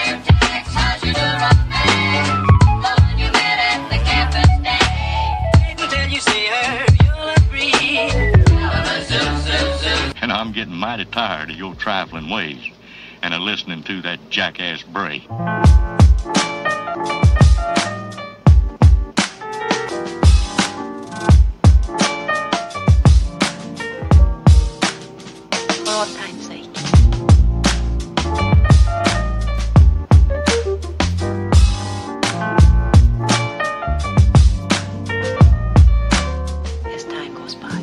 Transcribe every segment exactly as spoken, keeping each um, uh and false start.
And I'm getting mighty tired of your trifling ways and of listening to that jackass Bray. For all time's sake. As time goes by.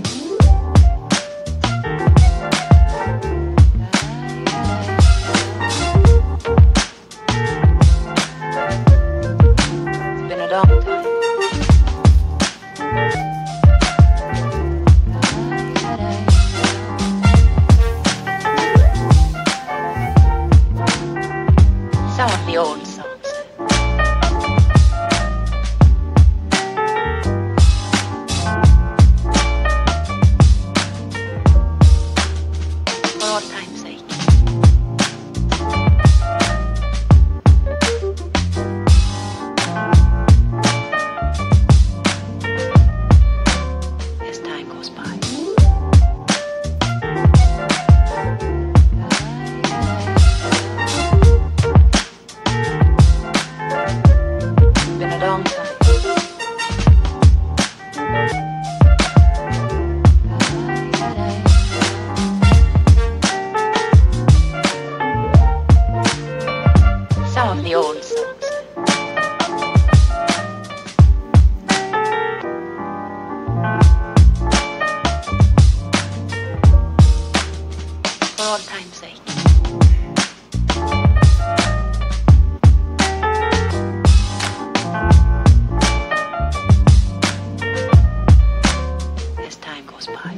It's been a long time. Some of the old songs. For all time's sake. As time goes by. It's been a long time. Some of the old songs. For all time's sake. As time goes by.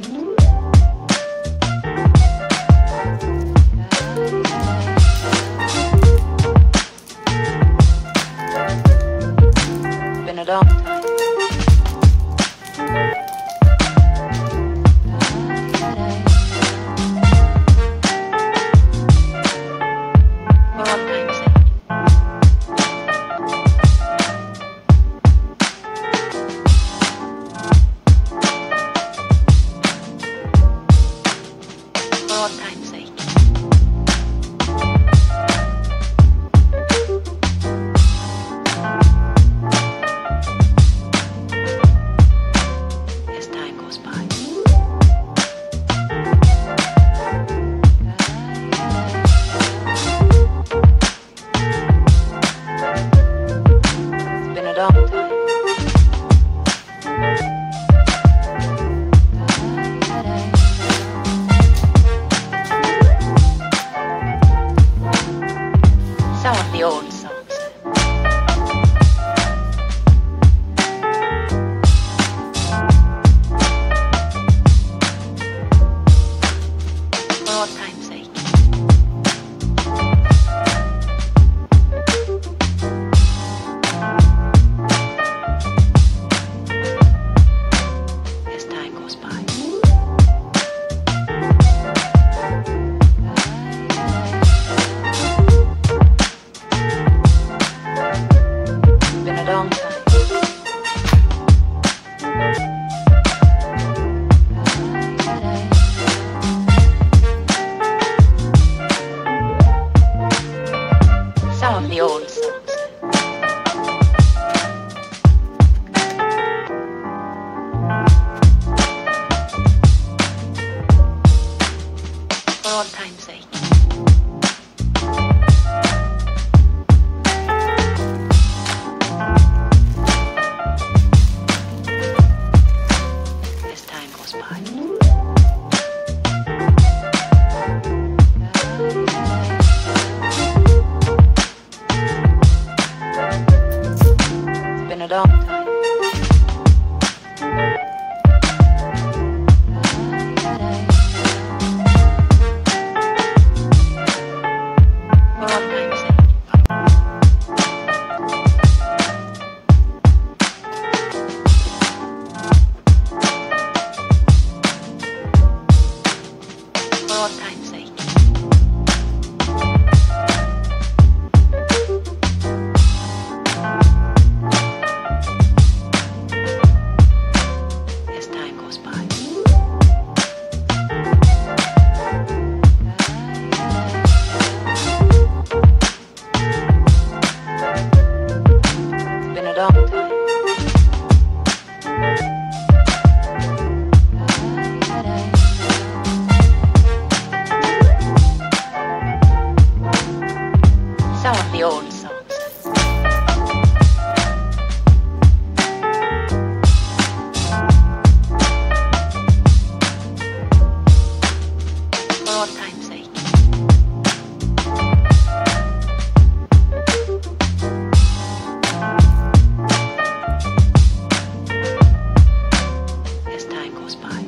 Been a long time. For all time's sake. For all time's sake. As time goes by. It's been a long time. Some of the old songs. For all time's sake. As time goes by. It's been a long time. Some of the old songs. For all time's sake. As time goes by. Some of the old songs. For old time's sake. As time goes by.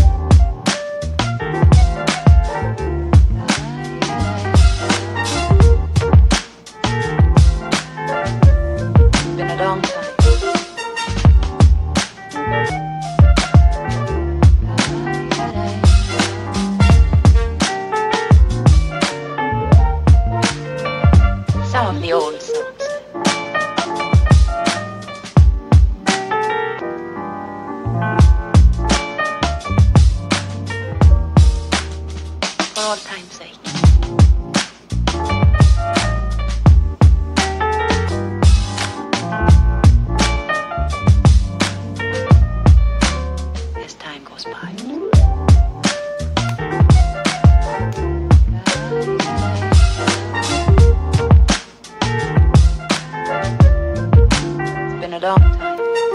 Been a long time. Some of the old songs. For old time's sake. As time goes by. It's been a long time.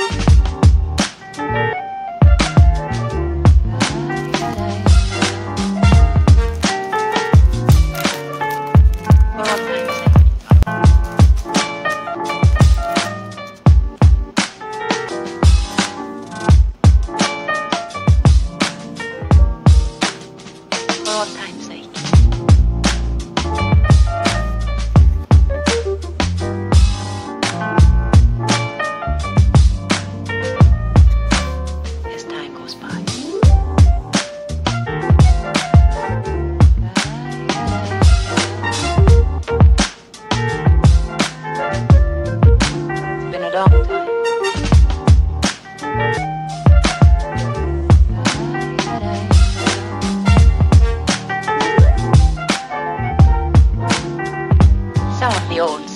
For old time's sake. For old time's sake. As time goes by. It's been a long time. Some of the old